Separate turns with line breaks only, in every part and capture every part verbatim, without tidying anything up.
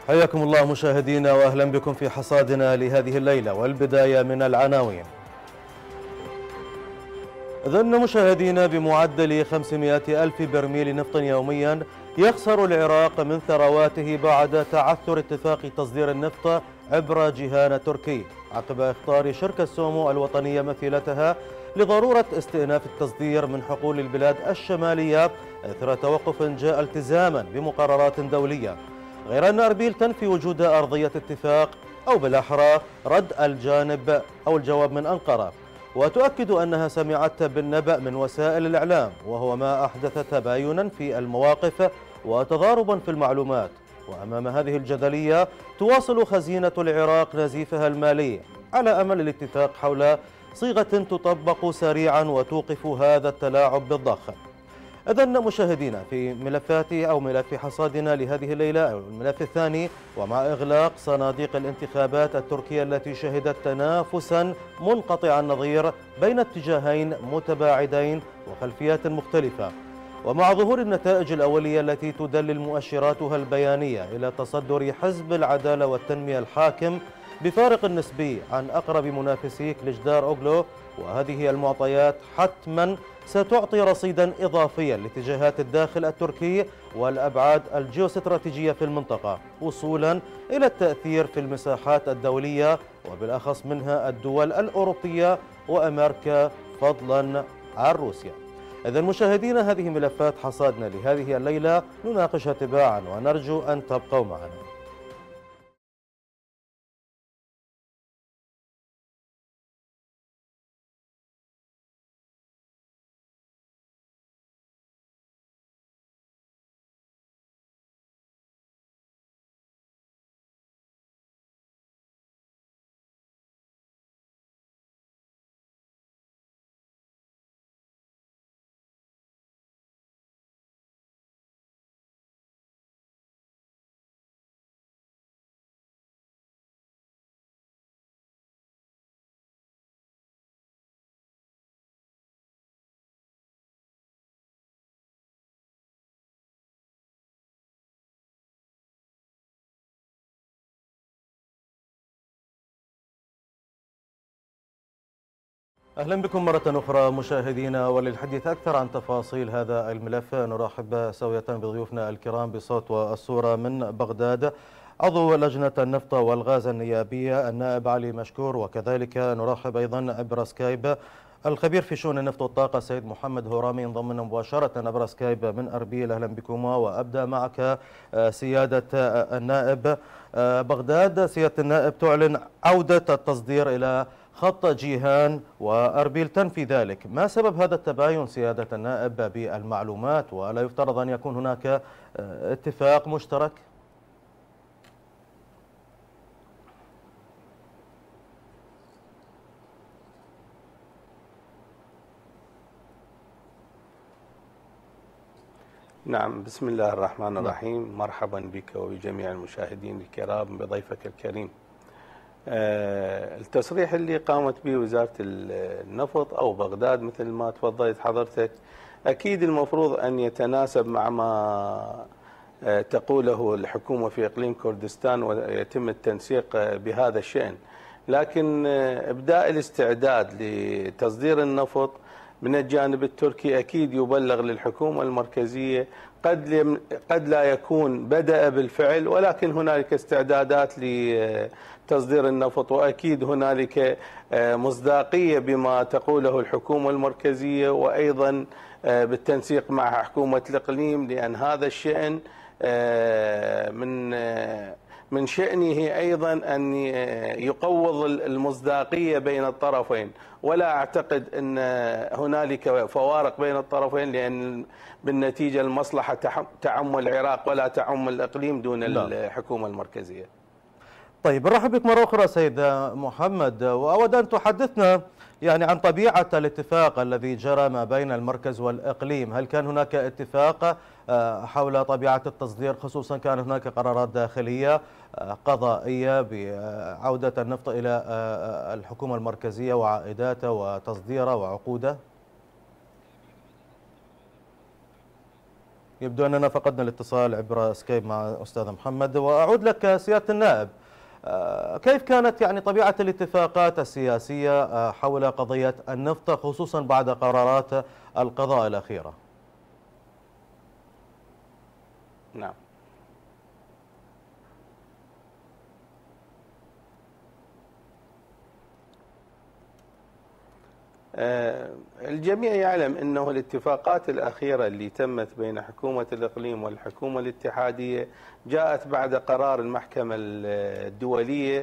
حياكم الله مشاهدينا وأهلا بكم في حصادنا لهذه الليلة، والبداية من العناوين. إذن مشاهدينا، بمعدل خمسمائة ألف برميل نفط يوميا يخسر العراق من ثرواته بعد تعثر اتفاق تصدير النفط عبر جيهان تركي عقب إخطار شركة سومو الوطنية مثيلتها لضرورة استئناف التصدير من حقول البلاد الشمالية إثر توقف جاء التزاما بمقررات دولية، غير أن أربيل تنفي وجود أرضية اتفاق أو بالأحرى رد الجانب أو الجواب من أنقرة، وتؤكد أنها سمعت بالنبأ من وسائل الإعلام، وهو ما أحدث تباينا في المواقف وتضاربا في المعلومات. وأمام هذه الجدلية تواصل خزينة العراق نزيفها المالي على أمل الاتفاق حول صيغة تطبق سريعا وتوقف هذا التلاعب بالضخ. إذن مشاهدينا، في ملفات أو ملف حصادنا لهذه الليلة، أو الملف الثاني، ومع إغلاق صناديق الانتخابات التركية التي شهدت تنافسا منقطع النظير بين اتجاهين متباعدين وخلفيات مختلفة، ومع ظهور النتائج الأولية التي تدلل مؤشراتها البيانية إلى تصدر حزب العدالة والتنمية الحاكم بفارق نسبي عن أقرب منافسيه كليجدار أوغلو، وهذه المعطيات حتما ستعطي رصيدا إضافيا لاتجاهات الداخل التركي والأبعاد الجيوستراتيجية في المنطقة، وصولا إلى التأثير في المساحات الدولية وبالأخص منها الدول الأوروبية وأمريكا فضلا عن روسيا. إذن مشاهدينا، هذه ملفات حصادنا لهذه الليلة نناقشها تباعا، ونرجو أن تبقوا معنا. أهلا بكم مرة أخرى مشاهدينا، وللحديث أكثر عن تفاصيل هذا الملف نرحب سوية بضيوفنا الكرام بالصوت والصورة من بغداد عضو لجنة النفط والغاز النيابية النائب علي مشكور، وكذلك نرحب أيضا عبر سكايب الخبير في شؤون النفط والطاقة السيد محمد هورامي ينضم لنا مباشرة عبر سكايب من أربيل. أهلا بكما، وأبدأ معك سيادة النائب. بغداد سيادة النائب تعلن عودة التصدير إلى خط جيهان وأربيل تنفي ذلك، ما سبب هذا التباين سيادة النائب بالمعلومات؟ ولا يفترض أن يكون هناك اتفاق مشترك؟
نعم، بسم الله الرحمن الرحيم. مرحبا بك وبجميع المشاهدين الكرام بضيفك الكريم. التصريح اللي قامت به وزارة النفط أو بغداد مثل ما تفضلت حضرتك أكيد المفروض أن يتناسب مع ما تقوله الحكومة في إقليم كردستان ويتم التنسيق بهذا الشأن، لكن إبداء الاستعداد لتصدير النفط من الجانب التركي أكيد يبلغ للحكومة المركزية، قد قد لا يكون بدأ بالفعل، ولكن هنالك استعدادات لتصدير النفط، وأكيد هنالك مصداقية بما تقوله الحكومة المركزية، وأيضا بالتنسيق مع حكومة الإقليم، لأن هذا الشأن من من شأنه أيضا أن يقوض المصداقية بين الطرفين، ولا أعتقد أن هنالك فوارق بين الطرفين، لأن بالنتيجة المصلحة تعم العراق ولا تعم الإقليم دون الحكومة المركزية.
طيب، نرحب بك مرة أخرى سيد محمد، وأود أن تحدثنا يعني عن طبيعة الاتفاق الذي جرى ما بين المركز والإقليم. هل كان هناك اتفاق حول طبيعة التصدير، خصوصا كان هناك قرارات داخلية قضائية بعودة النفط إلى الحكومة المركزية وعائداته وتصديره وعقوده؟ يبدو أننا فقدنا الاتصال عبر سكايب مع أستاذ محمد. وأعود لك سيادة النائب، كيف كانت يعني طبيعة الاتفاقات السياسية حول قضية النفط خصوصا بعد قرارات القضاء الأخيرة؟
نعم. الجميع يعلم أنه الاتفاقات الأخيرة اللي تمت بين حكومة الإقليم والحكومة الاتحادية جاءت بعد قرار المحكمة الدولية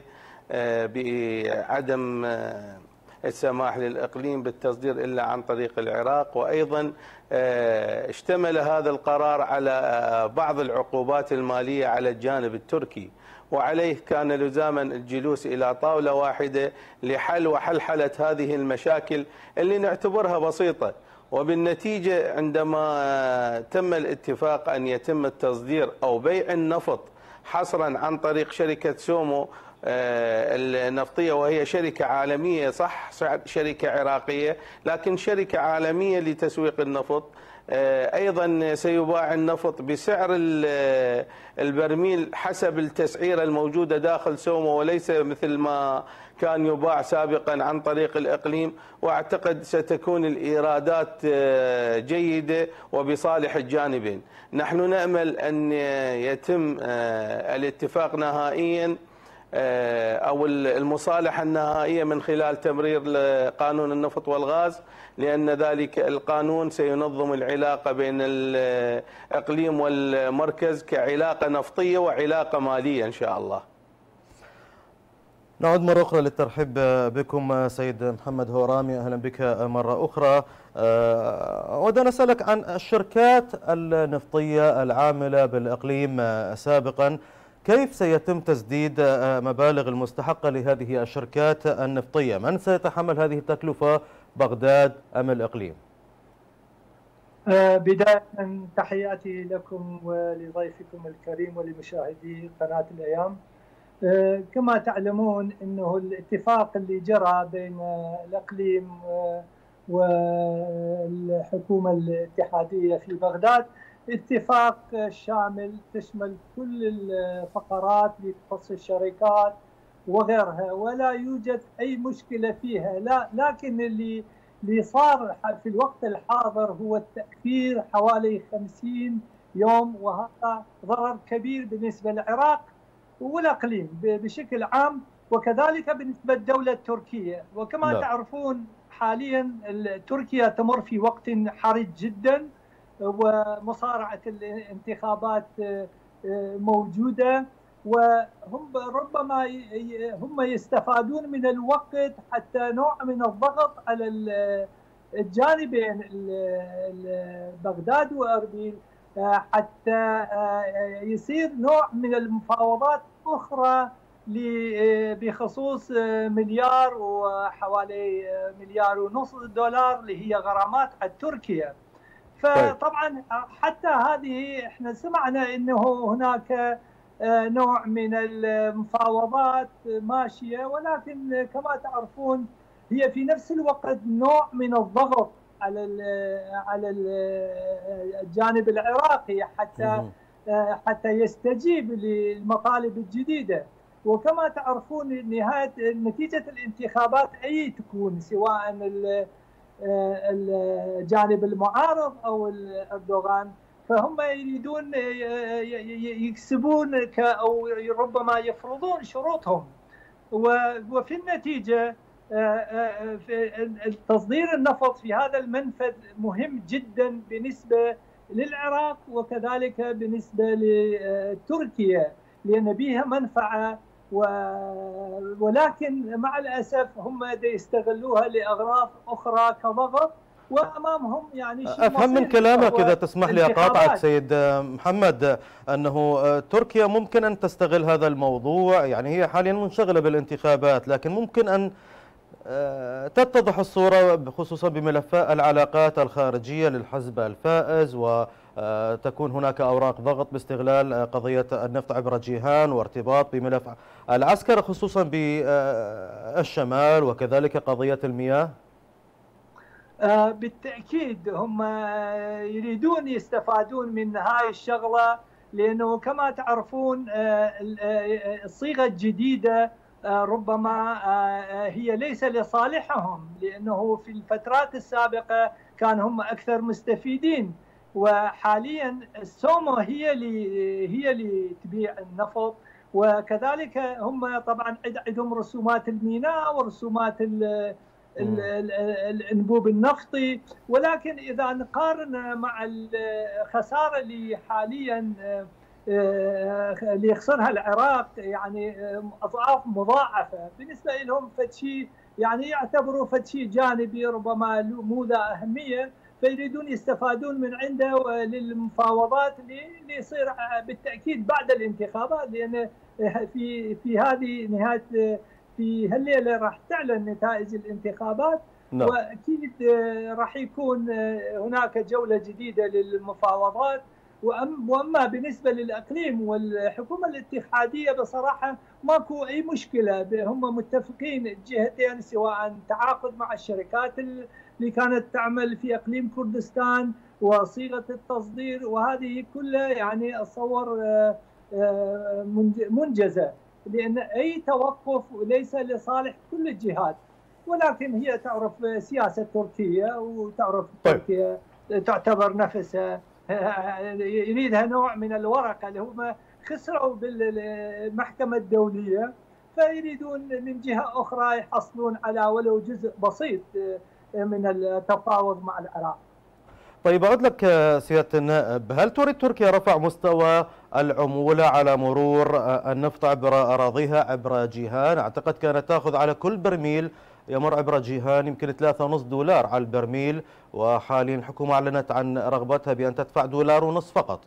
بعدم السماح للإقليم بالتصدير إلا عن طريق العراق، وأيضا اشتمل هذا القرار على بعض العقوبات المالية على الجانب التركي، وعليه كان لزاما الجلوس إلى طاولة واحدة لحل وحلحلة هذه المشاكل اللي نعتبرها بسيطة. وبالنتيجة عندما تم الاتفاق أن يتم التصدير أو بيع النفط حصرا عن طريق شركة سومو النفطية، وهي شركة عالمية، صح شركة عراقية لكن شركة عالمية لتسويق النفط، أيضا سيباع النفط بسعر البرميل حسب التسعيرة الموجودة داخل سومو، وليس مثل ما كان يباع سابقا عن طريق الإقليم. وأعتقد ستكون الإيرادات جيدة وبصالح الجانبين. نحن نأمل أن يتم الاتفاق نهائيا أو المصالحة النهائية من خلال تمرير قانون النفط والغاز، لأن ذلك القانون سينظم العلاقة بين الإقليم والمركز كعلاقة نفطية وعلاقة مالية إن شاء الله.
نعود مرة أخرى للترحيب بكم سيد محمد هورامي، أهلا بك مرة أخرى. أود أن أسألك عن الشركات النفطية العاملة بالإقليم سابقا، كيف سيتم تسديد مبالغ المستحقة لهذه الشركات النفطية؟ من سيتحمل هذه التكلفة، بغداد أم الإقليم؟
بداية تحياتي لكم ولضيفكم الكريم ولمشاهدي قناة الأيام. كما تعلمون أنه الاتفاق اللي جرى بين الإقليم والحكومة الاتحادية في بغداد اتفاق شامل تشمل كل الفقرات اللي تخص الشركات وغيرها، ولا يوجد أي مشكلة فيها. لا، لكن اللي اللي صار في الوقت الحاضر هو التأخير حوالي خمسين يوم، وهذا ضرر كبير بالنسبة للعراق والإقليم بشكل عام، وكذلك بالنسبة للدولة التركية. وكما لا. تعرفون حاليا تركيا تمر في وقت حرج جدا، ومصارعة الانتخابات موجودة، وهم ربما هم يستفادون من الوقت حتى نوع من الضغط على الجانبين بغداد وأربيل حتى يصير نوع من المفاوضات أخرى بخصوص مليار وحوالي مليار ونص دولار اللي هي غرامات على تركيا. فطبعا حتى هذه احنا سمعنا انه هناك نوع من المفاوضات ماشيه، ولكن كما تعرفون هي في نفس الوقت نوع من الضغط على على الجانب العراقي حتى حتى يستجيب للمطالب الجديده. وكما تعرفون نهايه نتيجه الانتخابات اي تكون، سواء الجانب المعارض او اردوغان، فهم يريدون يكسبون او ربما يفرضون شروطهم، وفي النتيجه تصدير النفط في هذا المنفذ مهم جدا بالنسبه للعراق وكذلك بالنسبه لتركيا، لان بها منفعه، ولكن مع الاسف هم يستغلوها لاغراض اخرى كضغط، وامامهم يعني شيء
افهم من كلامك اذا تسمح لي اقاطعك سيد محمد انه تركيا ممكن ان تستغل هذا الموضوع، يعني هي حاليا منشغله بالانتخابات، لكن ممكن ان تتضح الصوره خصوصا بملف العلاقات الخارجيه للحزب الفائز، وتكون هناك اوراق ضغط باستغلال قضيه النفط عبر جيهان وارتباط بملف العسكر خصوصا بالشمال وكذلك قضيه المياه.
بالتأكيد هم يريدون يستفادون من هاي الشغلة، لأنه كما تعرفون الصيغة الجديدة ربما هي ليس لصالحهم، لأنه في الفترات السابقة كان هم أكثر مستفيدين، وحاليا السومو هي اللي هي اللي تبيع النفط، وكذلك هم طبعا عندهم رسومات الميناء ورسومات الانبوب النفطي. ولكن اذا نقارن مع الخساره اللي حاليا اللي يخسرها العراق يعني اضعاف مضاعفه بالنسبه لهم، فشيء يعني يعتبروا فشيء جانبي ربما مو ذا اهميه، فيريدون يستفادون من عنده للمفاوضات اللي يصير بالتاكيد بعد الانتخابات، لان في في هذه نهايه في هالليله راح تعلن نتائج الانتخابات. نعم. واكيد راح يكون هناك جوله جديده للمفاوضات. واما بالنسبه للاقليم والحكومه الاتحاديه بصراحه ماكو اي مشكله، هم متفقين الجهتين سواء تعاقد مع الشركات اللي كانت تعمل في اقليم كردستان وصيغه التصدير، وهذه كلها يعني اتصور منجزه، لأن أي توقف ليس لصالح كل الجهات. ولكن هي تعرف سياسة تركيا، وتعرف طيب. تركيا تعتبر نفسها يريدها نوع من الورقة اللي هم خسروا بالمحكمة الدولية، فيريدون من جهة أخرى يحصلون على ولو جزء بسيط من التفاوض مع العراق.
طيب أعود لك سيادة النائب، هل تريد تركيا رفع مستوى العمولة على مرور النفط عبر أراضيها عبر جيهان؟ أعتقد كانت تأخذ على كل برميل يمر عبر جيهان يمكن ثلاثة ونص دولار على البرميل، وحاليا الحكومة أعلنت عن رغبتها بأن تدفع دولار ونص فقط.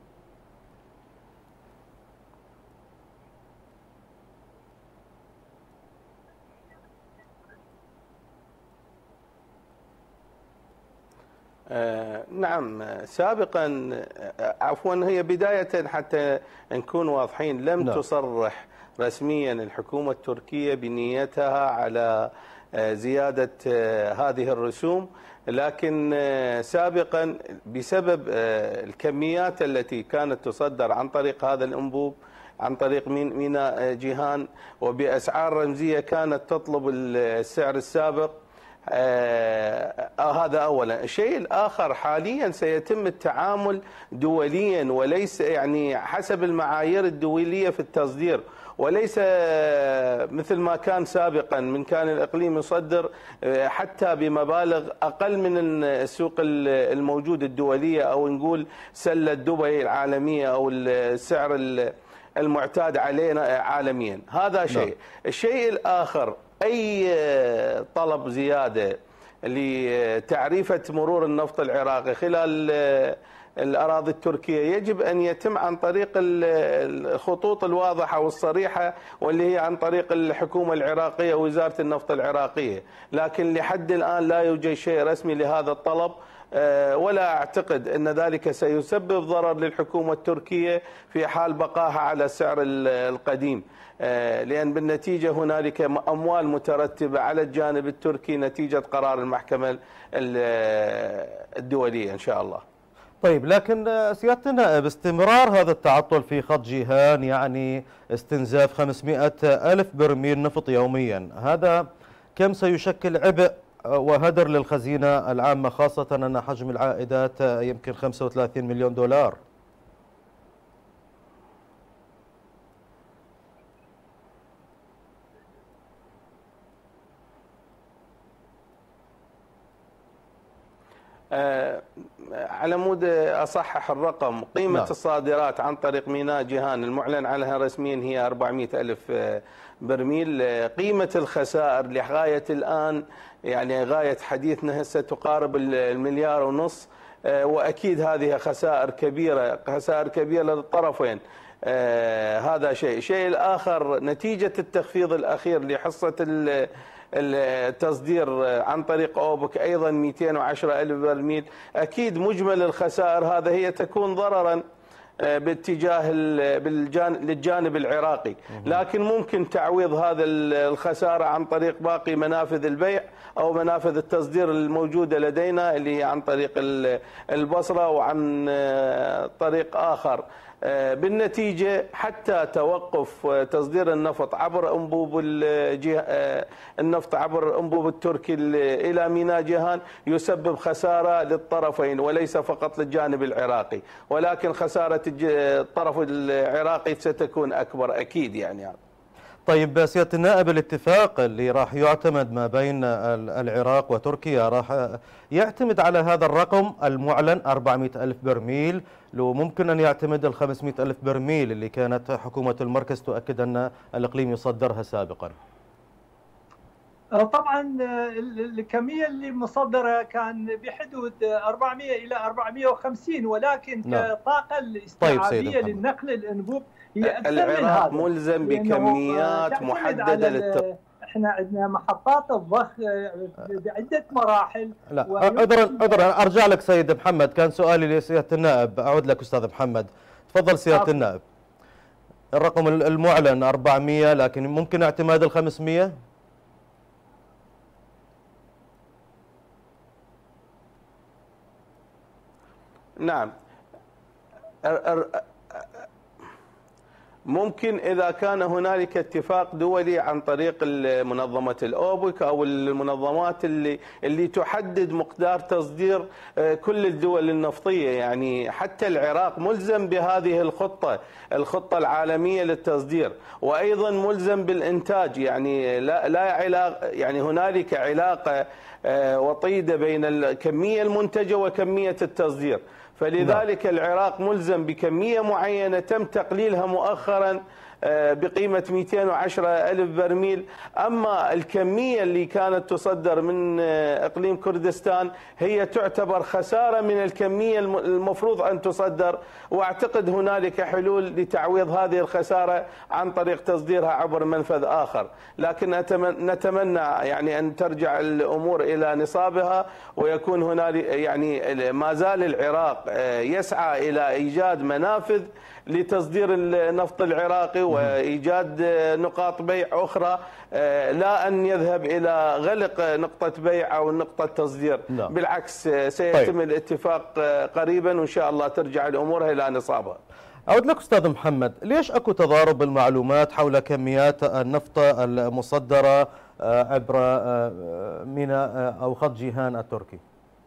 آه نعم، سابقا عفوا هي بداية حتى نكون واضحين لم لا. تصرح رسميا الحكومة التركية بنيتها على آه زيادة آه هذه الرسوم، لكن آه سابقا بسبب آه الكميات التي كانت تصدر عن طريق هذا الأنبوب عن طريق ميناء جيهان وبأسعار رمزية كانت تطلب السعر السابق. آه هذا أولا. الشيء الآخر حاليا سيتم التعامل دوليا وليس يعني حسب المعايير الدولية في التصدير، وليس مثل ما كان سابقا من كان الإقليم يصدر حتى بمبالغ أقل من السوق الموجود الدولية، أو نقول سلة دبي العالمية أو السعر المعتاد علينا عالميا. هذا شيء. الشيء الآخر أي طلب زيادة لتعريفة مرور النفط العراقي خلال الأراضي التركية يجب أن يتم عن طريق الخطوط الواضحة والصريحة، واللي هي عن طريق الحكومة العراقية ووزارة النفط العراقية. لكن لحد الآن لا يوجد شيء رسمي لهذا الطلب، ولا أعتقد أن ذلك سيسبب ضرر للحكومة التركية في حال بقائها على السعر القديم، لأن بالنتيجة هنالك أموال مترتبة على الجانب التركي نتيجة قرار المحكمة الدولية إن شاء الله.
طيب، لكن سيادة النائب استمرار هذا التعطل في خط جيهان يعني استنزاف خمسمئة ألف برميل نفط يوميا، هذا كم سيشكل عبء وهدر للخزينة العامة، خاصة أن حجم العائدات يمكن خمسة وثلاثين مليون دولار؟
آه على مود أصحح الرقم، قيمة لا. الصادرات عن طريق ميناء جيهان المعلن عنها رسميا هي أربعمئة ألف برميل. قيمة الخسائر لغاية الآن يعني غاية حديثنا هسه تقارب المليار ونص، آه وأكيد هذه خسائر كبيرة، خسائر كبيرة للطرفين. آه هذا شيء. الشيء الآخر نتيجة التخفيض الأخير لحصة التصدير عن طريق أوبك أيضا مئتين وعشرة ألف برميل، أكيد مجمل الخسائر هذا هي تكون ضررا باتجاه للجانب العراقي، لكن ممكن تعويض هذا الخسارة عن طريق باقي منافذ البيع أو منافذ التصدير الموجودة لدينا اللي هي عن طريق البصرة وعن طريق آخر. بالنتيجة حتى توقف تصدير النفط عبر أنبوب النفط عبر أنبوب التركي إلى ميناء جيهان يسبب خسارة للطرفين وليس فقط للجانب العراقي، ولكن خسارة الطرف العراقي ستكون أكبر أكيد يعني, يعني.
طيب سيادة النائب، الاتفاق اللي راح يعتمد ما بين العراق وتركيا راح يعتمد على هذا الرقم المعلن أربعمئة ألف برميل، لو ممكن أن يعتمد ال خمسمئة ألف برميل اللي كانت حكومة المركز تؤكد أن الإقليم يصدرها سابقا؟
طبعا الكمية اللي مصدرة كان بحدود أربعمئة إلى أربعمئة وخمسين، ولكن كطاقة الاستيعابية طيب للنقل الأنبوب هي أكثر من هذا.
العراق ملزم بكميات محددة للت...
احنا عندنا محطات الضخ بعدة مراحل.
لا عذرا عذرا ارجع لك سيد محمد، كان سؤالي لسيادة النائب، اعود لك استاذ محمد. تفضل سيادة أوكي. النائب. الرقم المعلن أربعمئة لكن ممكن اعتماد ال خمسمئة؟
نعم ممكن إذا كان هنالك اتفاق دولي عن طريق منظمة الأوبك أو المنظمات اللي اللي تحدد مقدار تصدير كل الدول النفطية. يعني حتى العراق ملزم بهذه الخطة الخطة العالمية للتصدير، وأيضا ملزم بالإنتاج. يعني لا لا علاقة، يعني هنالك علاقة وطيدة بين الكمية المنتجة وكمية التصدير، فلذلك العراق ملزم بكمية معينة تم تقليلها مؤخرا بقيمة مئتين وعشرة ألف برميل. أما الكمية اللي كانت تصدر من إقليم كردستان هي تعتبر خسارة من الكمية المفروض أن تصدر، وأعتقد هنالك حلول لتعويض هذه الخسارة عن طريق تصديرها عبر منفذ آخر. لكن نتمنى يعني أن ترجع الأمور إلى نصابها، ويكون هنالك يعني ما زال العراق يسعى إلى إيجاد منافذ لتصدير النفط العراقي وإيجاد نقاط بيع أخرى، لا أن يذهب إلى غلق نقطة بيع أو نقطة تصدير. لا. بالعكس سيتم طيب. الاتفاق قريبا وإن شاء الله ترجع الأمور إلى نصابها.
أعود لك أستاذ محمد، ليش أكو تضارب بالمعلومات حول كميات النفط المصدرة عبر ميناء أو خط جيهان التركي؟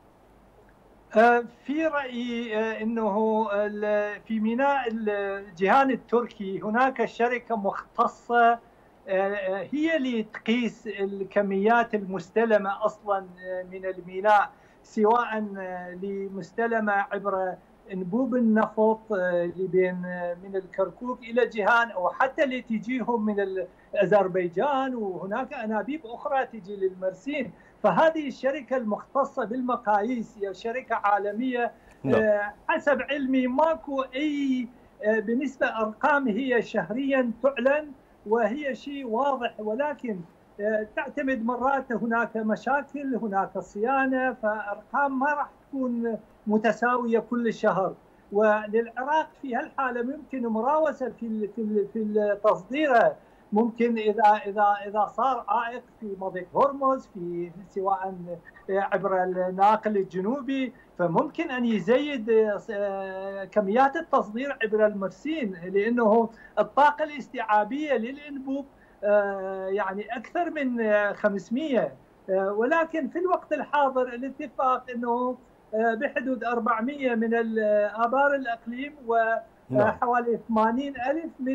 في رأيي أنه في ميناء جيهان التركي هناك شركة مختصة هي اللي تقيس الكميات المستلمة أصلا من الميناء، سواء لمستلمة عبر انبوب النفط اللي بين من الكركوك الى جيهان، او حتى اللي تجيهم من اذربيجان، وهناك انابيب اخرى تجي للمرسين. فهذه الشركه المختصه بالمقاييس هي شركه عالميه. لا. حسب علمي ماكو اي بالنسبه ارقام هي شهريا تعلن وهي شيء واضح، ولكن تعتمد مرات هناك مشاكل، هناك صيانه، فارقام ما راح تكون متساويه كل شهر. وللعراق في هالحاله ممكن مراوسه في في في تصديره، ممكن اذا اذا اذا صار عائق في مضيق هرمز في سواء عبر الناقل الجنوبي، فممكن ان يزيد كميات التصدير عبر المرسين، لانه الطاقه الاستيعابيه للانبوب يعني اكثر من خمسمئة. ولكن في الوقت الحاضر الاتفاق انه بحدود أربعمئة من آبار الإقليم وحوالي ثمانين ألف من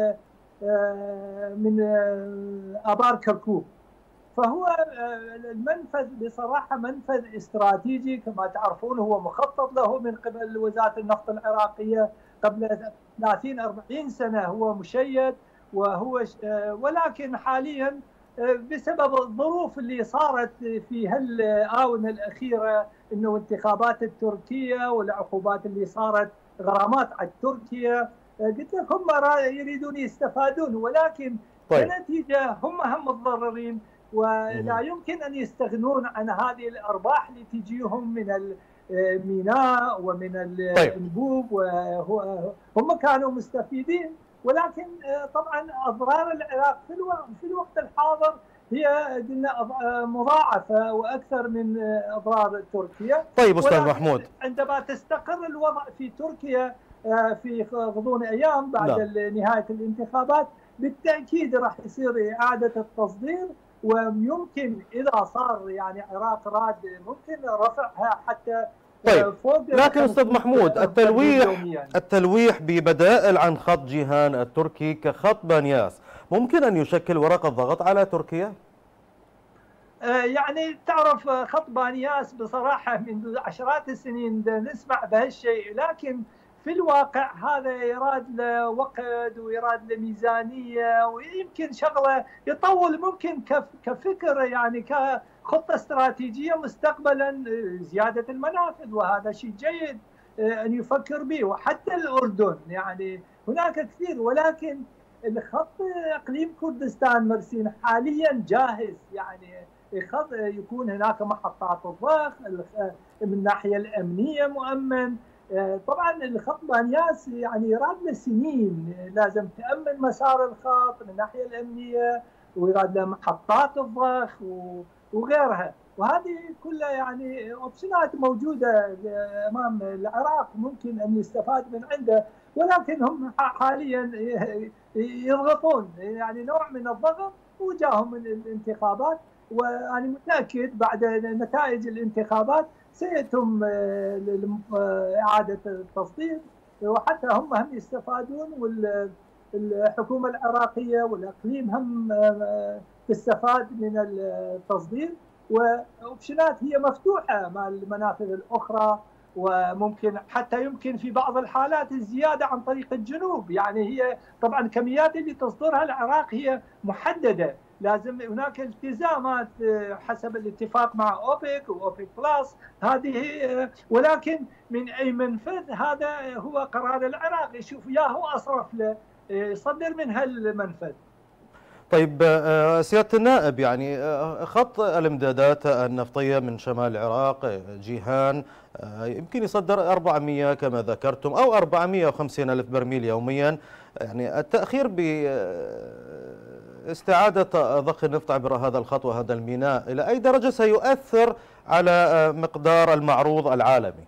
من آبار كركوك. فهو المنفذ بصراحة منفذ استراتيجي كما تعرفون، هو مخطط له من قبل وزارة النفط العراقية قبل ثلاثين أربعين سنة، هو مشيد وهو ولكن حاليا بسبب الظروف اللي صارت في هالآونة الأخيرة، انه الانتخابات التركية والعقوبات اللي صارت، غرامات على تركيا، قلت لك هم يريدون يستفادون، ولكن طيب. كنتيجة هم هم متضررين، ولا يمكن ان يستغنون عن هذه الارباح اللي تجيهم من الميناء ومن الانبوب، وهم كانوا مستفيدين. ولكن طبعا اضرار العراق في الوقت في الوقت الحاضر هي قلنا مضاعفه واكثر من اضرار تركيا.
طيب استاذ محمود،
عندما تستقر الوضع في تركيا في غضون ايام بعد لا. نهايه الانتخابات، بالتاكيد راح يصير اعاده التصدير، ويمكن اذا صار يعني عراق راد ممكن رفعها حتى
طيب فوق. لكن استاذ محمود، التلويح التلويح ببدائل عن خط جيهان التركي كخط بانياس ممكن ان يشكل ورقه ضغط على تركيا؟
يعني تعرف خط بانياس بصراحه منذ عشرات السنين نسمع بهالشيء، لكن في الواقع هذا يراد له وقت ويراد له ميزانيه، ويمكن شغله يطول ممكن كفكر يعني كخطه استراتيجيه مستقبلا زياده المنافذ، وهذا شيء جيد ان يفكر به. وحتى الاردن يعني هناك كثير، ولكن الخط اقليم كردستان مرسين حاليا جاهز، يعني خط يكون هناك محطات الضغط من الناحيه الامنيه مؤمن. طبعا الخط بانياس يعني يراد له سنين، لازم تامن مسار الخط من الناحيه الامنيه، ويراد له محطات الضخ وغيرها، وهذه كلها يعني اوبشنات موجوده امام العراق ممكن ان يستفاد من عنده، ولكن هم حاليا يضغطون يعني نوع من الضغط وجاهم من الانتخابات، وانا متاكد بعد نتائج الانتخابات سيتم إعادة التصدير، وحتى هم هم يستفادون، والحكومة العراقية والإقليم هم تستفاد من التصدير، وأوبشنات هي مفتوحة مع المنافذ الأخرى، وممكن حتى يمكن في بعض الحالات الزيادة عن طريق الجنوب. يعني هي طبعا كميات اللي تصدرها العراق هي محددة، لازم هناك التزامات حسب الاتفاق مع اوبك واوبك بلس هذه، ولكن من اي منفذ هذا هو قرار العراق، يشوف ياهو اصرف له يصدر من هالمنفذ.
طيب سياده النائب، يعني خط الامدادات النفطيه من شمال العراق جيهان يمكن يصدر أربعمئة كما ذكرتم او أربعمئة وخمسين ألف برميل يوميا، يعني التاخير ب استعادة ضخ النفط عبر هذا الخط وهذا الميناء إلى أي درجة سيؤثر على مقدار المعروض العالمي؟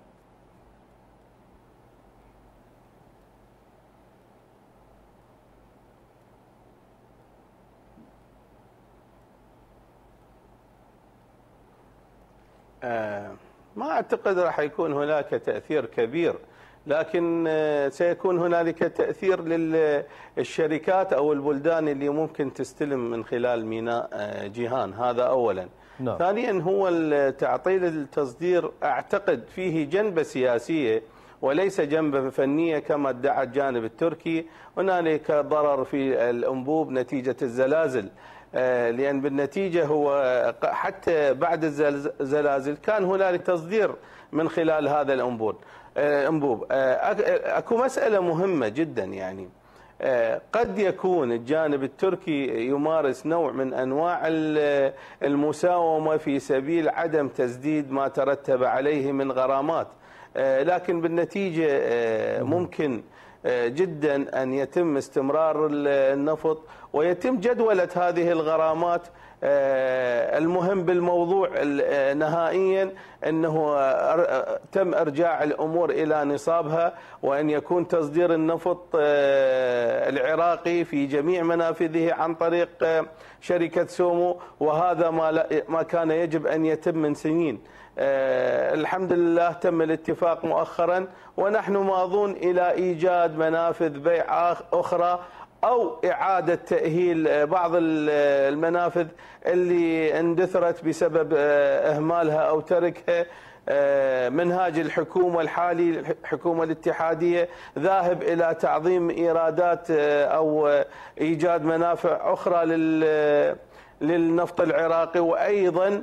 آه ما أعتقد راح يكون هناك تأثير كبير، لكن سيكون هنالك تأثير للشركات أو البلدان اللي ممكن تستلم من خلال ميناء جيهان، هذا أولا. نعم. ثانيا هو تعطيل التصدير أعتقد فيه جنبة سياسية وليس جنبة فنية كما ادعى الجانب التركي. هنالك ضرر في الأنبوب نتيجة الزلازل، لأن بالنتيجة هو حتى بعد الزلازل كان هنالك تصدير من خلال هذا الأنبوب. انبوب اكو مسألة مهمة جدا، يعني قد يكون الجانب التركي يمارس نوع من انواع المساومة في سبيل عدم تسديد ما ترتب عليه من غرامات، لكن بالنتيجة ممكن جدا ان يتم استمرار النفط ويتم جدولة هذه الغرامات. المهم بالموضوع نهائيا أنه تم إرجاع الأمور إلى نصابها، وأن يكون تصدير النفط العراقي في جميع منافذه عن طريق شركة سومو، وهذا ما ما كان يجب أن يتم من سنين. الحمد لله تم الاتفاق مؤخرا، ونحن ماضون إلى إيجاد منافذ بيع أخرى أو إعادة تأهيل بعض المنافذ اللي اندثرت بسبب إهمالها أو تركها. منهاج الحكومة الحالي الحكومة الاتحادية ذاهب إلى تعظيم إيرادات أو إيجاد منافع أخرى للنفط العراقي، وأيضا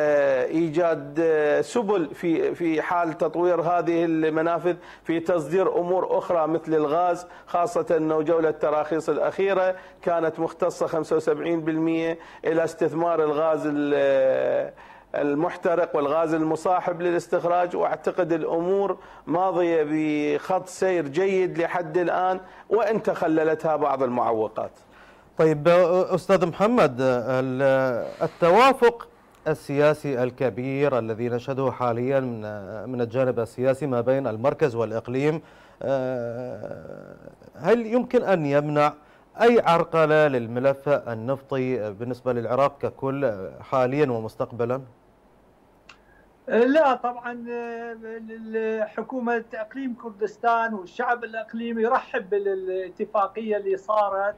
ايجاد سبل في في حال تطوير هذه المنافذ في تصدير امور اخرى مثل الغاز، خاصه انه جوله التراخيص الاخيره كانت مختصه خمسة وسبعين بالمئة الى استثمار الغاز المحترق والغاز المصاحب للاستخراج، واعتقد الامور ماضيه بخط سير جيد لحد الان، وان تخللتها بعض المعوقات.
طيب استاذ محمد، التوافق السياسي الكبير الذي نشهده حاليا من من الجانب السياسي ما بين المركز والاقليم، هل يمكن ان يمنع اي عرقله للملف النفطي بالنسبه للعراق ككل حاليا ومستقبلا؟
لا طبعا، حكومة اقليم كردستان والشعب الاقليمي يرحب بالاتفاقية اللي صارت،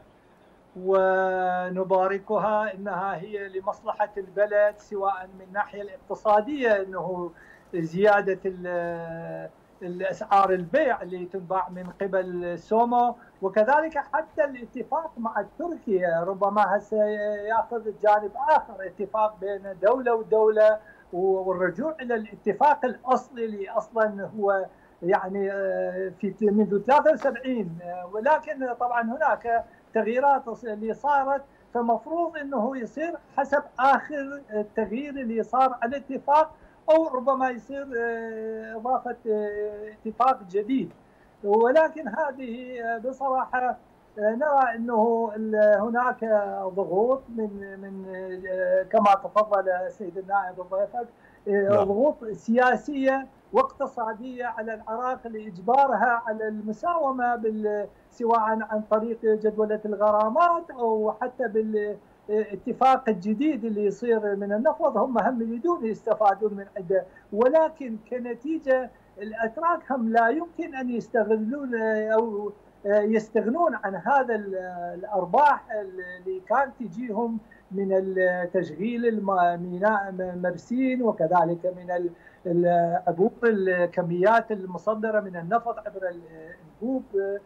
ونباركها انها هي لمصلحة البلد، سواء من الناحية الاقتصادية انه زيادة الاسعار البيع اللي تنباع من قبل سومو، وكذلك حتى الاتفاق مع تركيا ربما هسه ياخذ جانب اخر، اتفاق بين دولة ودولة، والرجوع الى الاتفاق الاصلي اللي اصلا هو يعني في منذ ثلاثة وسبعين، ولكن طبعا هناك تغييرات اللي صارت، فمفروض انه يصير حسب اخر التغيير اللي صار على الاتفاق، او ربما يصير اضافه اتفاق جديد. ولكن هذه بصراحه نرى انه هناك ضغوط من من كما تفضل سيد النائب الضيفك، ضغوط سياسيه واقتصاديه على العراق لاجبارها على المساومه بال سواء عن طريق جدوله الغرامات او حتى بالاتفاق الجديد اللي يصير من النفط. هم هم يريدون يستفادون من عنده، ولكن كنتيجه الاتراك هم لا يمكن ان يستغلون او يستغنون عن هذا الارباح اللي كانت تجيهم من تشغيل ميناء مرسين، وكذلك من عبور الكميات المصدره من النفط عبر الانبوب،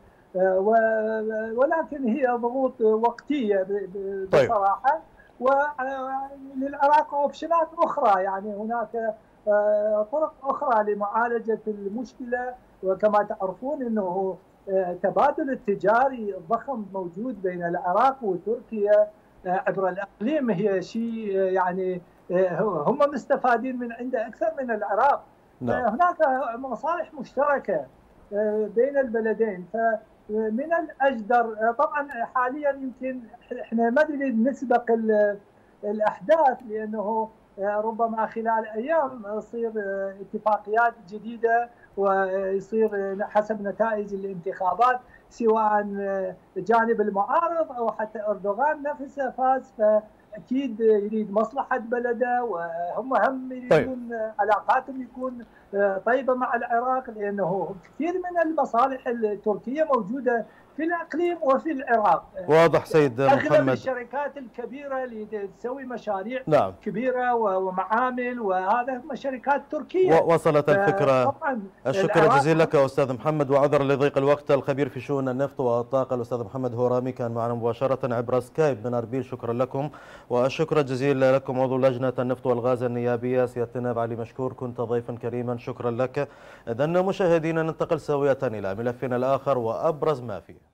ولكن هي ضغوط وقتيه بصراحه. وللعراق اوبشنات اخرى، يعني هناك طرق اخرى لمعالجه المشكله، وكما تعرفون انه تبادل التجاري الضخم موجود بين العراق وتركيا عبر الاقليم، هي شيء يعني هم مستفادين من عنده اكثر من العراق. نعم. هناك مصالح مشتركه بين البلدين، فمن الاجدر طبعا حاليا يمكن احنا ما نريد نسبق الاحداث، لانه ربما خلال ايام تصير اتفاقيات جديده ويصير حسب نتائج الانتخابات، سواء جانب المعارض او حتى اردوغان نفسه فاز، فاكيد يريد مصلحه بلده، وهم هم يريدون طيب. علاقاتهم يكون طيبه مع العراق، لانه كثير من المصالح التركيه موجوده في الاقليم وفي العراق.
واضح سيد محمد.
اغلب الشركات الكبيره اللي تسوي مشاريع
نعم.
كبيره ومعامل، وهذا هم شركات تركيه.
وصلت الفكره. الشكر الجزيل لك استاذ محمد، وعذرا لضيق الوقت. الخبير في شؤون النفط والطاقه الاستاذ محمد هورامي كان معنا مباشره عبر سكايب من اربيل. شكرا لكم، والشكر الجزيل لكم عضو لجنه النفط والغاز النيابيه سياده النائب علي مشكور، كنت ضيفا كريما، شكرا لك. اذا مشاهدينا ننتقل سويه الى ملفنا الاخر وابرز ما فيه.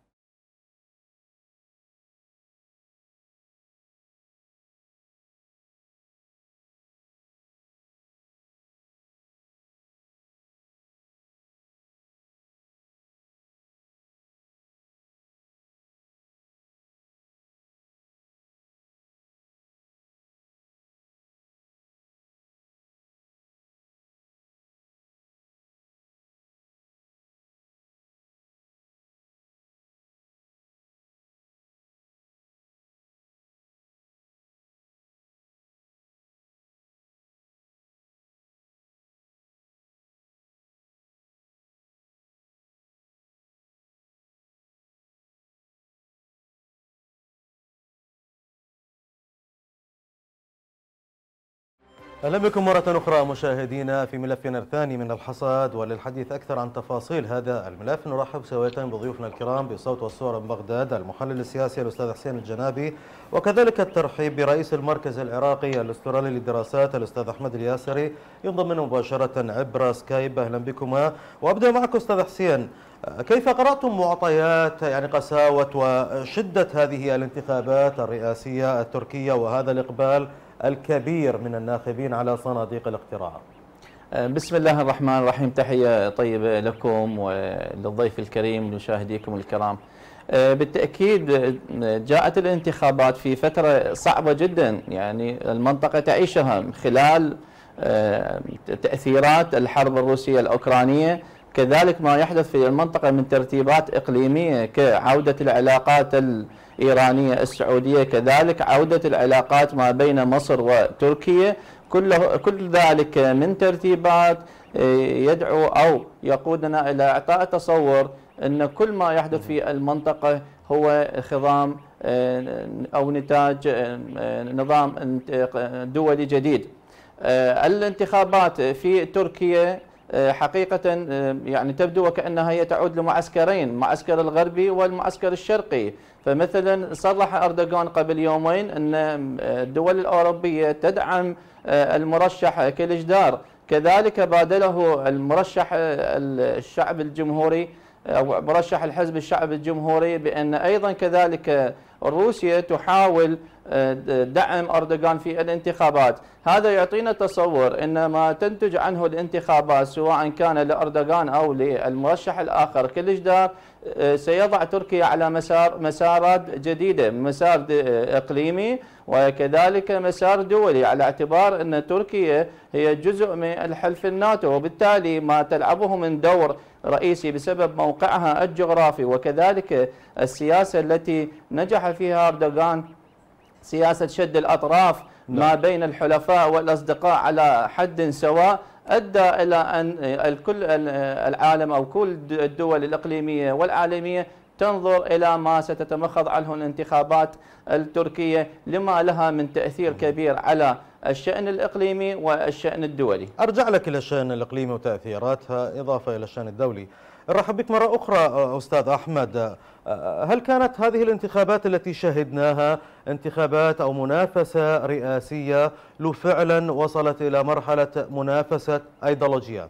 أهلا بكم مرة أخرى مشاهدينا في ملفنا الثاني من الحصاد. وللحديث أكثر عن تفاصيل هذا الملف نرحب سوية بضيوفنا الكرام بصوت والصورة من بغداد المحلل السياسي الأستاذ حسين الجنابي، وكذلك الترحيب برئيس المركز العراقي الأسترالي للدراسات الأستاذ أحمد الياسري ينضم لنا مباشرة عبر سكايب. أهلا بكما، وأبدأ معك أستاذ حسين، كيف قرأتم معطيات يعني قساوة وشدة هذه الانتخابات الرئاسية التركية وهذا الإقبال الكبير من الناخبين على صناديق الاقتراع؟
بسم الله الرحمن الرحيم. تحية طيبة لكم وللضيف الكريم ومشاهديكم الكرام. بالتأكيد جاءت الانتخابات في فترة صعبة جدا، يعني المنطقة تعيشها خلال تأثيرات الحرب الروسية الأوكرانية، كذلك ما يحدث في المنطقة من ترتيبات إقليمية كعودة العلاقات الإيرانية السعودية، كذلك عودة العلاقات ما بين مصر وتركيا، كل كل ذلك من ترتيبات يدعو أو يقودنا إلى إعطاء تصور أن كل ما يحدث في المنطقة هو خضام أو نتاج نظام دولي جديد. الانتخابات في تركيا حقيقة يعني تبدو وكأنها هي تعود لمعسكرين، المعسكر الغربي والمعسكر الشرقي. فمثلا صرح أردوغان قبل يومين أن الدول الأوروبية تدعم المرشح كليجدار، كذلك بادله المرشح الشعب الجمهوري أو مرشح الحزب الشعب الجمهوري بأن أيضا كذلك روسيا تحاول دعم أردوغان في الانتخابات. هذا يعطينا تصور أن ما تنتج عنه الانتخابات سواء كان لأردوغان أو للمرشح الآخر كليجدار سيضع تركيا على مسار مسارات جديدة، مسار إقليمي وكذلك مسار دولي، على اعتبار أن تركيا هي جزء من الحلف الناتو، وبالتالي ما تلعبه من دور رئيسي بسبب موقعها الجغرافي وكذلك السياسة التي نجح فيها أردوغان، سياسة شد الأطراف ما بين الحلفاء والأصدقاء على حد سواء، أدى إلى أن الكل العالم أو كل الدول الإقليمية والعالمية تنظر إلى ما ستتمخض عنه الانتخابات التركية لما لها من تأثير كبير على الشأن الإقليمي والشأن الدولي.
أرجع لك إلى الشأن الإقليمي وتأثيراتها إضافة إلى الشأن الدولي. نرحب بك مرة أخرى أستاذ أحمد. هل كانت هذه الانتخابات التي شهدناها انتخابات أو منافسة رئاسية لو فعلا وصلت إلى مرحلة منافسة أيديولوجيات؟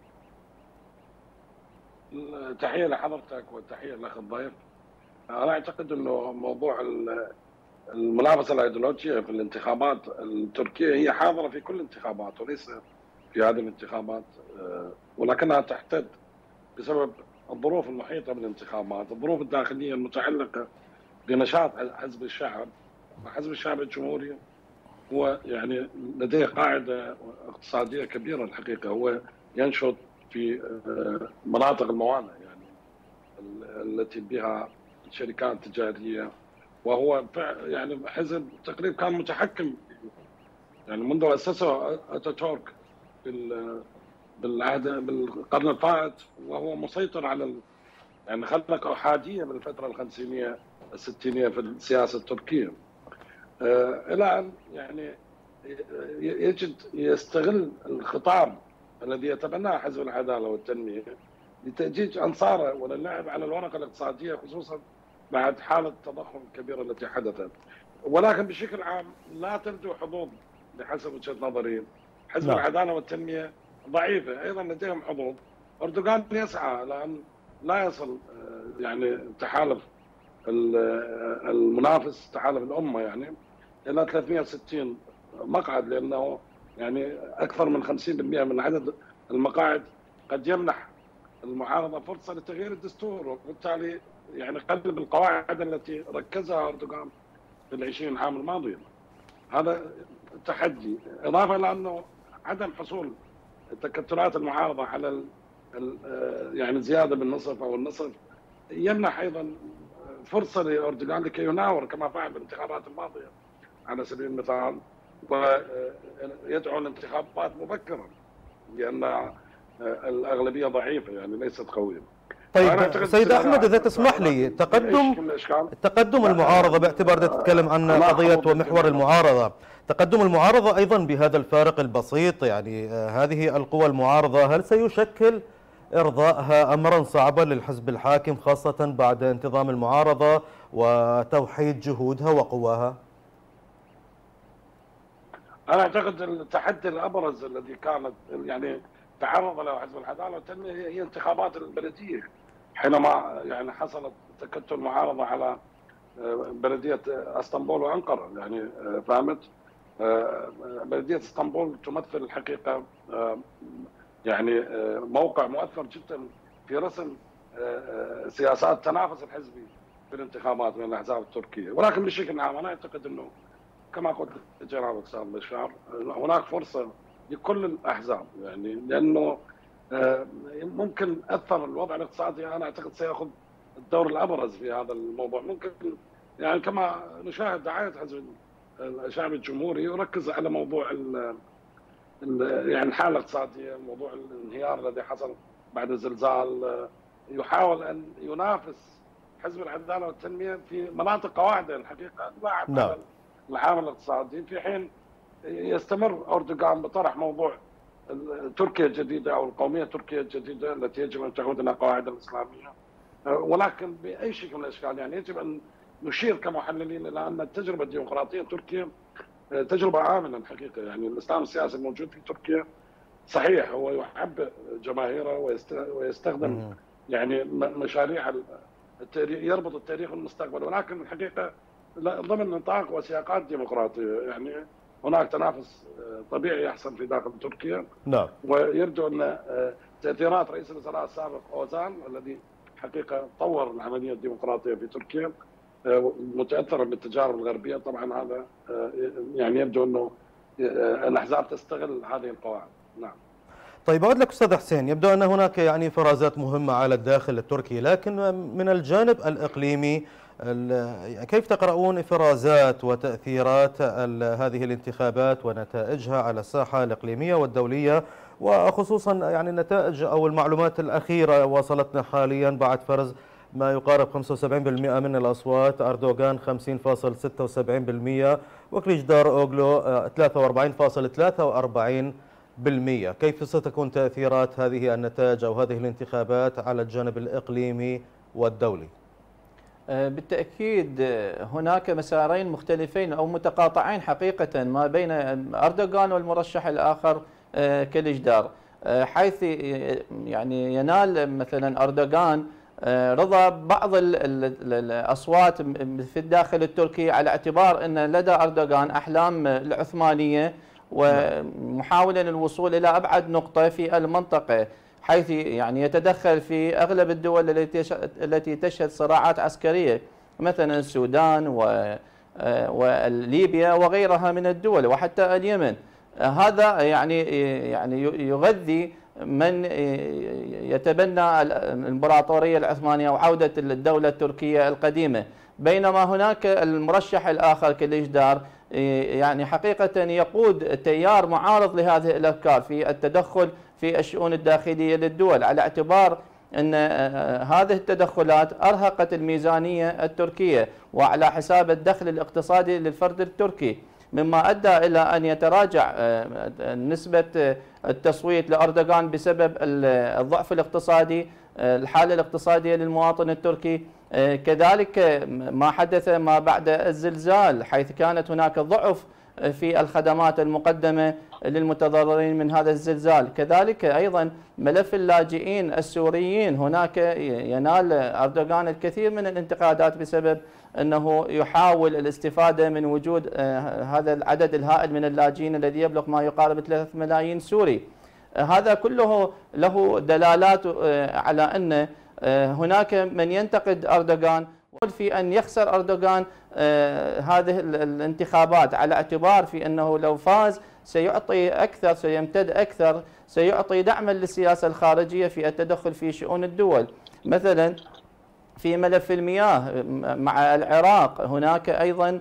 تحية لحضرتك وتحية لأخ الضيف. أنا أعتقد أنه موضوع المنافسة الأيديولوجية في الانتخابات التركية هي حاضرة في كل الانتخابات وليس في هذه الانتخابات، ولكنها تحتد بسبب الظروف المحيطة بالانتخابات، الظروف الداخلية المتعلقة بنشاط حزب الشعب. وحزب الشعب الجمهوري هو يعني لديه قاعدة اقتصادية كبيرة الحقيقة، هو ينشط في مناطق الموانئ يعني التي بها شركات تجارية، وهو يعني حزب تقريبا كان متحكم يعني منذ أسسه أتاتورك بالعهد بالقرن الفائت، وهو مسيطر على ال... يعني خلق أحادية بالفترة الخمسينية الستينية في السياسة التركية، آه إلى أن يعني يجد يستغل الخطاب الذي يتبناه حزب العدالة والتنمية لتأجيج أنصاره وللعب على الورقة الاقتصادية، خصوصا بعد حالة التضخم الكبيرة التي حدثت. ولكن بشكل عام لا تبدو حظوظ بحسب وجهة نظري. حزب لا. العدالة والتنمية ضعيفة، أيضا لديهم حظوظ. أردوغان يسعى لأن لا يصل يعني تحالف المنافس تحالف الأمة يعني إلى ثلاثمئة وستين مقعد، لأنه يعني أكثر من خمسين بالمئة من عدد المقاعد قد يمنح المعارضة فرصة لتغيير الدستور، وبالتالي يعني قلب القواعد التي ركزها أردوغان في العشرين عام الماضية. هذا تحدي، إضافة إلى أنه عدم حصول تكتلات المعارضة على ال ال يعني زيادة بالنصف أو النصف يمنح أيضا فرصة لأردوغان لكي يناور كما فعل بالانتخابات الماضية على سبيل المثال، ويدعو الانتخابات مبكرا لأن الأغلبية ضعيفة يعني ليست قوية.
طيب سيد أحمد إذا تسمح لي، تقدم تقدم المعارضة باعتبار تتكلم عن قضية ومحور المعارضة، تقدم المعارضة أيضا بهذا الفارق البسيط، يعني هذه القوى المعارضة هل سيشكل إرضائها أمرا صعبا للحزب الحاكم خاصة بعد انتظام المعارضة وتوحيد جهودها وقواها؟
أنا أعتقد التحدي الأبرز الذي كانت يعني تعرض له حزب العدالة والتنمية هي انتخابات البلدية، حينما يعني حصلت تكتل معارضة على بلدية اسطنبول وأنقرة يعني فهمت، بلدية اسطنبول تمثل الحقيقة يعني موقع مؤثر جدا في رسم سياسات التنافس الحزبي في الانتخابات بين الأحزاب التركية، ولكن بشكل عام أنا أعتقد أنه كما قلت جناب الأستاذ بشار هناك فرصة لكل الأحزاب، يعني لأنه ممكن أثر الوضع الاقتصادي أنا أعتقد سيأخذ الدور الأبرز في هذا الموضوع. ممكن يعني كما نشاهد دعاية حزب الشعب الجمهوري يركز على موضوع ال يعني الحالة الاقتصادية، موضوع الانهيار الذي حصل بعد الزلزال، يحاول أن ينافس حزب العدالة والتنمية في مناطق واحدة الحقيقة لاعب
نعم.
على العامل الاقتصادي، في حين يستمر أردوغان بطرح موضوع تركيا الجديدة أو القومية التركية الجديدة التي يجب أن تعود إلى قواعد الإسلامية، ولكن بأي شكل من الأشكال يعني يجب أن نشير كمحللين إلى أن التجربة الديمقراطية التركية تجربة آمنة الحقيقة. يعني الإسلام السياسي الموجود في تركيا صحيح هو يحب جماهيره ويستخدم يعني مشاريع يربط التاريخ والمستقبل، ولكن الحقيقة ضمن نطاق وسياقات ديمقراطية. يعني هناك تنافس طبيعي يحصل في داخل تركيا.
نعم.
ويرجو أن تأثيرات رئيس الوزراء السابق أوزان الذي حقيقة طور العملية الديمقراطية في تركيا متأثرا بالتجارب الغربية، طبعا هذا يعني يبدو أنه الأحزاب تستغل هذه القواعد. نعم.
طيب أعود لك أستاذ حسين، يبدو أن هناك يعني فرازات مهمة على الداخل التركي، لكن من الجانب الإقليمي كيف تقرؤون إفرازات وتأثيرات هذه الانتخابات ونتائجها على الساحة الإقليمية والدولية، وخصوصا يعني النتائج أو المعلومات الأخيرة وصلتنا حاليا بعد فرز ما يقارب خمسة وسبعين بالمئة من الأصوات، أردوغان خمسين فاصلة ستة وسبعين بالمئة وكليجدار أوغلو ثلاثة وأربعين فاصلة ثلاثة وأربعين بالمئة. كيف ستكون تأثيرات هذه النتائج أو هذه الانتخابات على الجانب الإقليمي والدولي؟
بالتأكيد هناك مسارين مختلفين أو متقاطعين حقيقة ما بين أردوغان والمرشح الآخر كليجدار، حيث يعني ينال مثلا أردوغان رضا بعض الأصوات في الداخل التركي على اعتبار أن لدى أردوغان أحلام العثمانية ومحاولة للوصول إلى أبعد نقطة في المنطقة، حيث يعني يتدخل في أغلب الدول التي تشهد صراعات عسكرية مثلا السودان وليبيا وغيرها من الدول وحتى اليمن. هذا يعني يعني يغذي من يتبنى الإمبراطورية العثمانية وعودة الدولة التركية القديمة، بينما هناك المرشح الآخر كليجدار يعني حقيقة يقود تيار معارض لهذه الأفكار في التدخل في الشؤون الداخلية للدول، على اعتبار أن هذه التدخلات أرهقت الميزانية التركية وعلى حساب الدخل الاقتصادي للفرد التركي، مما أدى إلى أن يتراجع نسبة التصويت لأردوغان بسبب الضعف الاقتصادي، الحالة الاقتصادية للمواطن التركي، كذلك ما حدث ما بعد الزلزال حيث كانت هناك ضعف في الخدمات المقدمة للمتضررين من هذا الزلزال، كذلك أيضا ملف اللاجئين السوريين هناك ينال أردوغان الكثير من الانتقادات بسبب أنه يحاول الاستفادة من وجود هذا العدد الهائل من اللاجئين الذي يبلغ ما يقارب ثلاثة ملايين سوري. هذا كله له دلالات على أن هناك من ينتقد أردوغان في أن يخسر أردوغان هذه الانتخابات، على اعتبار في أنه لو فاز سيعطي أكثر، سيمتد أكثر، سيعطي دعما للسياسة الخارجية في التدخل في شؤون الدول. مثلا في ملف المياه مع العراق هناك أيضا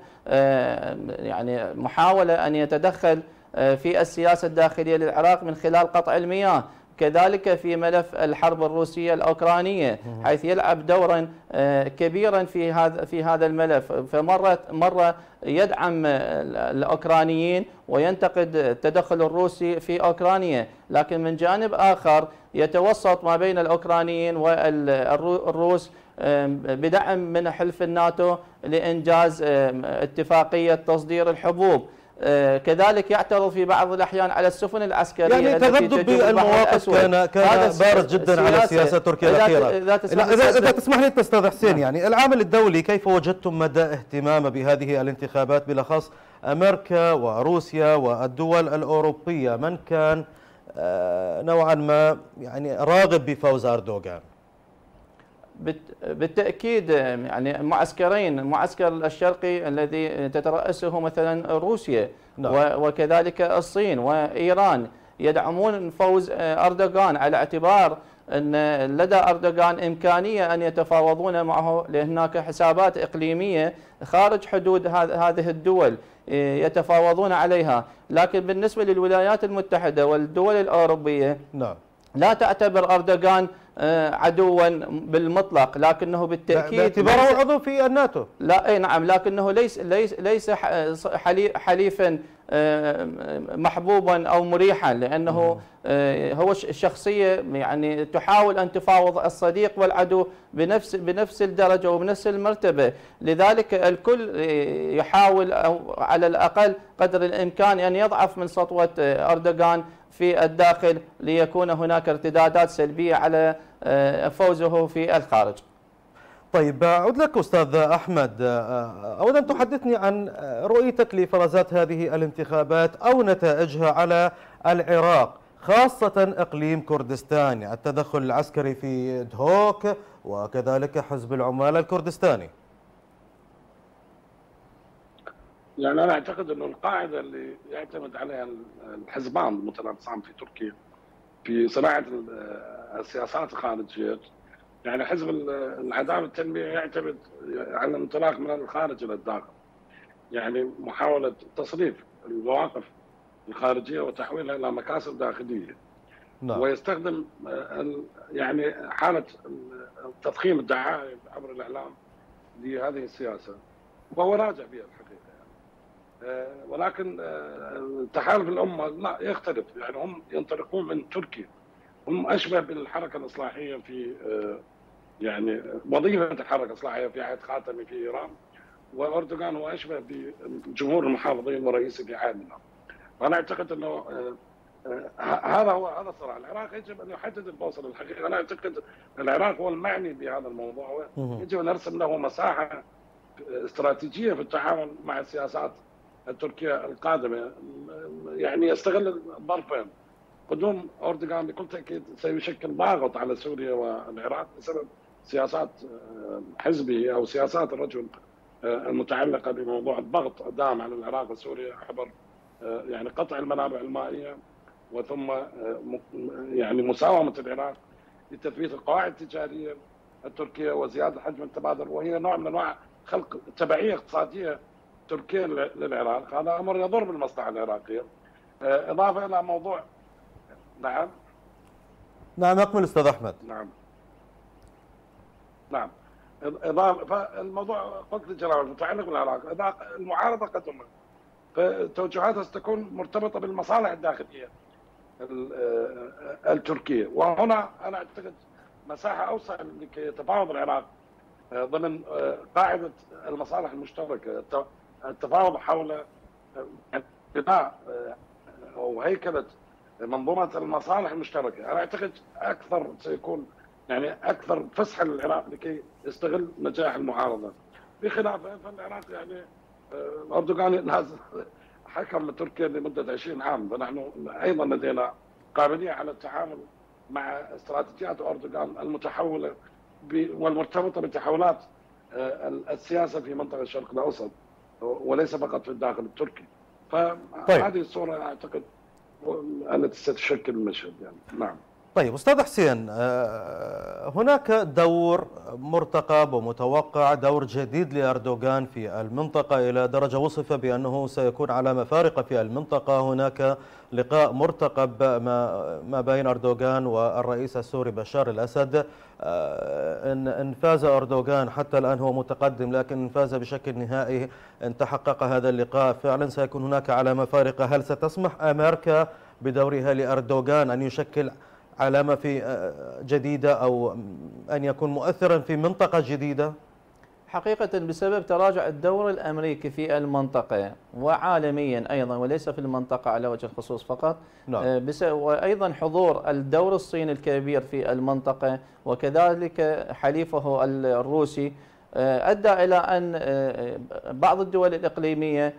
يعني محاولة أن يتدخل في السياسة الداخلية للعراق من خلال قطع المياه، كذلك في ملف الحرب الروسية الأوكرانية حيث يلعب دورا كبيرا في هذا في هذا الملف، فمرة مرة يدعم الأوكرانيين وينتقد التدخل الروسي في أوكرانيا، لكن من جانب آخر يتوسط ما بين الأوكرانيين والروس بدعم من حلف الناتو لإنجاز اتفاقية تصدير الحبوب. كذلك يعترض في بعض الأحيان على السفن العسكرية
يعني تذبذب بالمواقف كان كان بارز جدا على السياسة التركية الأخيرة. إذا, إذا, إذا تسمح لي أستاذ حسين، يعني العامل الدولي كيف وجدتم مدى اهتمام بهذه الانتخابات بالأخص أمريكا وروسيا والدول الأوروبية؟ من كان نوعا ما يعني راغب بفوز أردوغان؟
بالتأكيد يعني المعسكرين، المعسكر الشرقي الذي تترأسه مثلا روسيا نعم. وكذلك الصين وإيران يدعمون فوز أردوغان، على اعتبار أن لدى أردوغان إمكانية أن يتفاوضون معه، لهناك حسابات إقليمية خارج حدود هذه الدول يتفاوضون عليها. لكن بالنسبة للولايات المتحدة والدول الأوروبية نعم. لا تعتبر أردوغان عدوا بالمطلق، لكنه بالتأكيد
باعتباره عضو في الناتو.
لا اي نعم، لكنه ليس ليس ليس حليفا محبوبا او مريحا، لانه هو شخصيه يعني تحاول ان تفاوض الصديق والعدو بنفس بنفس الدرجه وبنفس المرتبه. لذلك الكل يحاول او على الاقل قدر الامكان ان يضعف من سطوه أردوغان في الداخل ليكون هناك ارتدادات سلبية على فوزه في الخارج.
طيب أعود لك أستاذ أحمد، أود أن تحدثني عن رؤيتك لفرازات هذه الانتخابات أو نتائجها على العراق، خاصة إقليم كردستان، يعني التدخل العسكري في دهوك وكذلك حزب العمال الكردستاني.
يعني أنا أعتقد أنه القاعدة اللي يعتمد عليها الحزبان المتنافسان في تركيا في صناعة السياسات الخارجية، يعني حزب العدالة والتنمية يعتمد على الانطلاق من الخارج إلى الداخل، يعني محاولة تصريف المواقف الخارجية وتحويلها إلى مكاسب داخلية. نعم. ويستخدم يعني حالة تضخيم الدعاية عبر الإعلام لهذه السياسة، وهو راجع بها الحقيقة. ولكن تحالف الأمة لا يختلف، يعني هم ينطلقون من تركيا، هم أشبه بالحركة الإصلاحية في يعني وظيفة الحركة الإصلاحية في عهد خاتمي في إيران، وأردوغان هو أشبه بجمهور المحافظين ورئيسه في عهدنا. وأنا أعتقد أنه هذا هو هذا الصراع. العراق يجب أن يحدد البوصلة الحقيقة. أنا أعتقد العراق هو المعني بهذا الموضوع، ويجب أن نرسم له مساحة استراتيجية في التعامل مع السياسات التركية القادمة، يعني يستغل الظرفين. قدوم أردوغان بكل تأكيد سيشكل ضاغط على سوريا والعراق بسبب سياسات حزبه أو سياسات الرجل المتعلقة بموضوع الضغط الدام على العراق وسوريا عبر يعني قطع المنابع المائية، وثم يعني مساومة العراق لتثبيت القواعد التجارية التركية وزيادة حجم التبادل، وهي نوع من أنواع خلق تبعية اقتصادية تركيا للعراق. هذا أمر يضر بالمصلحة العراقية. إضافة إلى موضوع نعم
نعم أكمل أستاذ أحمد.
نعم نعم إضافة فالموضوع قلت للجلال متعلق بالعراق، إذا المعارضة قدمت فتوجهاتها ستكون مرتبطة بالمصالح الداخلية التركية، وهنا أنا أعتقد مساحة أوسع لكي يتفاوض العراق ضمن قاعدة المصالح المشتركة، التفاوض حول بناء أو هيكلة منظومة المصالح المشتركة. أنا أعتقد أكثر سيكون يعني أكثر فسحة للعراق لكي يستغل نجاح المعارضة، بخلاف فالعراق يعني أردوغان حكم تركيا لمدة عشرين عام، فنحن أيضا لدينا قابلية على التعامل مع استراتيجيات أردوغان المتحولة والمرتبطة بتحولات السياسة في منطقة الشرق الأوسط وليس فقط في الداخل التركي. فهذه طيب. الصورة أعتقد التي ستشكل المشهد يعني. نعم.
طيب أستاذ حسين، هناك دور مرتقب ومتوقع، دور جديد لأردوغان في المنطقة إلى درجة وصف بأنه سيكون علامة فارقة في المنطقة. هناك لقاء مرتقب ما بين أردوغان والرئيس السوري بشار الأسد. إن فاز أردوغان حتى الآن هو متقدم، لكن إن فاز بشكل نهائي إن تحقق هذا اللقاء فعلا سيكون هناك علامة فارقة. هل ستسمح أمريكا بدورها لأردوغان أن يشكل علامة في جديدة أو أن يكون مؤثرا في منطقة جديدة؟
حقيقة بسبب تراجع الدور الأمريكي في المنطقة وعالميا أيضا وليس في المنطقة على وجه الخصوص فقط. نعم. وأيضا حضور الدور الصيني الكبير في المنطقة وكذلك حليفه الروسي أدى إلى أن بعض الدول الإقليمية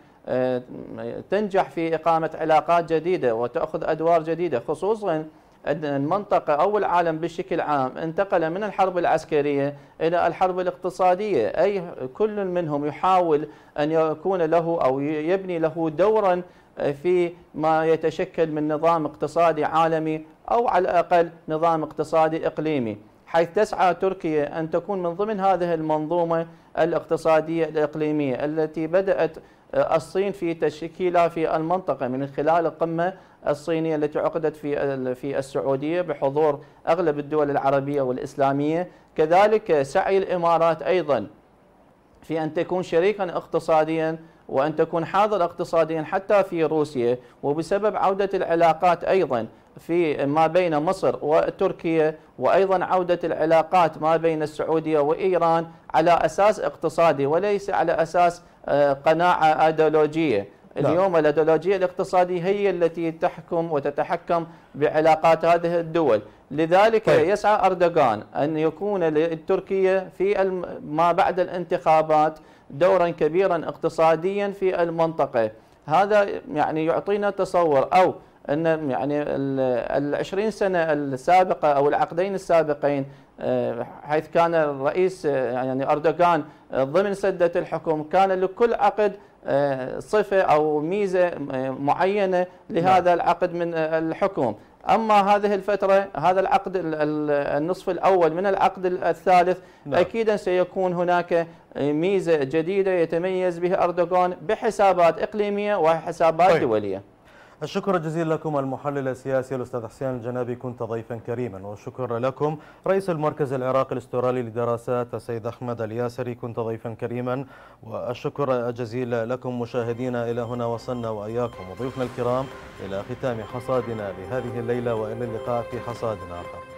تنجح في إقامة علاقات جديدة وتأخذ أدوار جديدة، خصوصا أن المنطقة أو العالم بشكل عام انتقل من الحرب العسكرية إلى الحرب الاقتصادية، أي كل منهم يحاول أن يكون له أو يبني له دورا في ما يتشكل من نظام اقتصادي عالمي أو على الأقل نظام اقتصادي إقليمي، حيث تسعى تركيا أن تكون من ضمن هذه المنظومة الاقتصادية الإقليمية التي بدأت الصين في تشكيلها في المنطقة من خلال القمة الصينية التي عقدت في في السعودية بحضور أغلب الدول العربية والإسلامية، كذلك سعي الإمارات أيضا في أن تكون شريكا اقتصاديا وأن تكون حاضر اقتصاديا حتى في روسيا، وبسبب عودة العلاقات أيضا في ما بين مصر وتركيا وأيضا عودة العلاقات ما بين السعودية وإيران على أساس اقتصادي وليس على أساس قناعة أيديولوجية. اليوم الأيديولوجية الاقتصادية هي التي تحكم وتتحكم بعلاقات هذه الدول، لذلك طيب. يسعى أردوغان أن يكون لتركيا في ما بعد الانتخابات دورا كبيرا اقتصاديا في المنطقة. هذا يعني يعطينا تصور أو أن يعني العشرين سنة السابقة أو العقدين السابقين حيث كان الرئيس يعني أردوغان ضمن سدة الحكم كان لكل عقد صفة أو ميزة معينة لهذا العقد من الحكم. أما هذه الفترة هذا العقد النصف الأول من العقد الثالث لا. أكيدا سيكون هناك ميزة جديدة يتميز بها أردوغان بحسابات إقليمية وحسابات طيب. دولية.
الشكر الجزيل لكم المحلل السياسي الأستاذ حسين الجنابي، كنت ضيفا كريما، والشكر لكم رئيس المركز العراقي الاسترالي للدراسات السيد أحمد الياسري، كنت ضيفا كريما، والشكر الجزيل لكم مشاهدينا. إلى هنا وصلنا وإياكم وضيوفنا الكرام إلى ختام حصادنا لهذه الليلة، وإلى اللقاء في حصاد آخر.